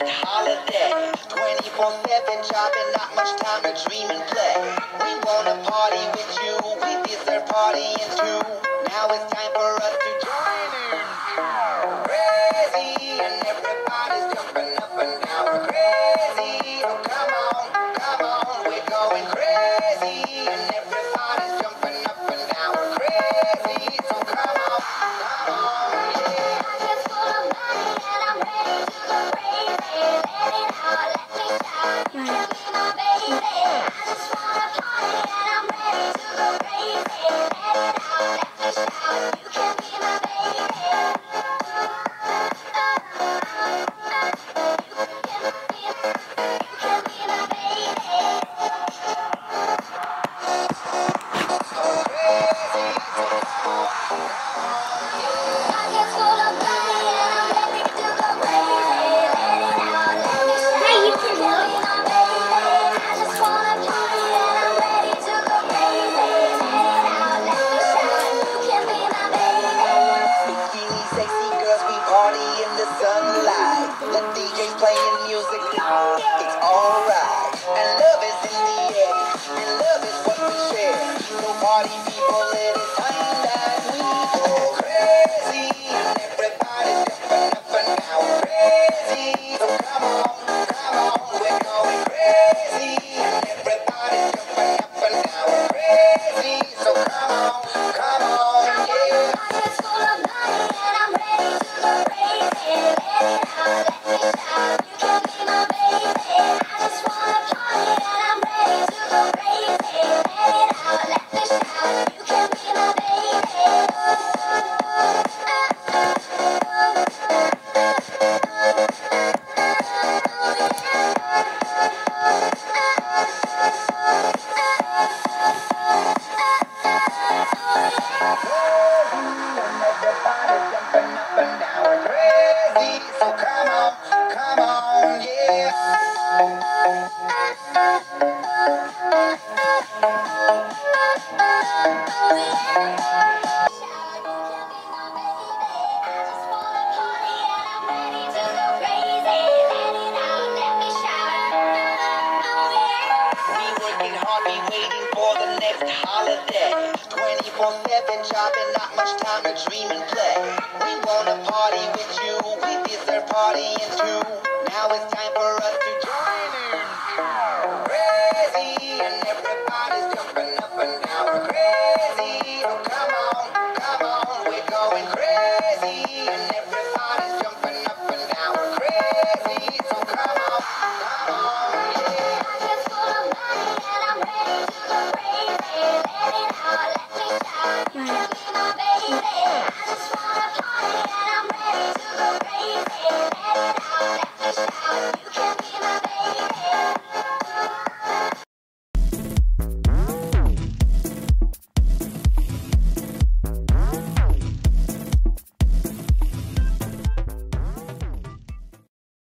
next holiday. 24/7 jobbing, not much time to dream and play. We wanna party with you, we deserve partying too. Now it's time for us to join in. Crazy, and everybody's jumping up and down. We're crazy, so come on, we're going crazy, and everybody's jumping up and down. We're crazy, so come on, yeah. Pockets full of money and I'm ready to go crazy. Let it out, let me shout. You can be my baby. I just wanna party and I'm ready to go crazy. Let it out, let me shout. You can be my baby. The DJ's playing music, it's alright. And love is in the air, and love is what we share. So party people, it is time that we go crazy. And everybody's jumping up and down crazy. So come on, we're going crazy. And everybody's jumping up and down crazy. So come on, yeah. Pockets full of money and I'm ready to go crazy. Let it out, let me shout. You can be my baby. I just wanna party and I'm ready to go crazy. Let it out, let me shout. You can be my baby. Everybody's jumping up and down, we're crazy. So come on, yeah. Working hard, be waiting for the next holiday. 24/7 jobbing, not much time to dream and play.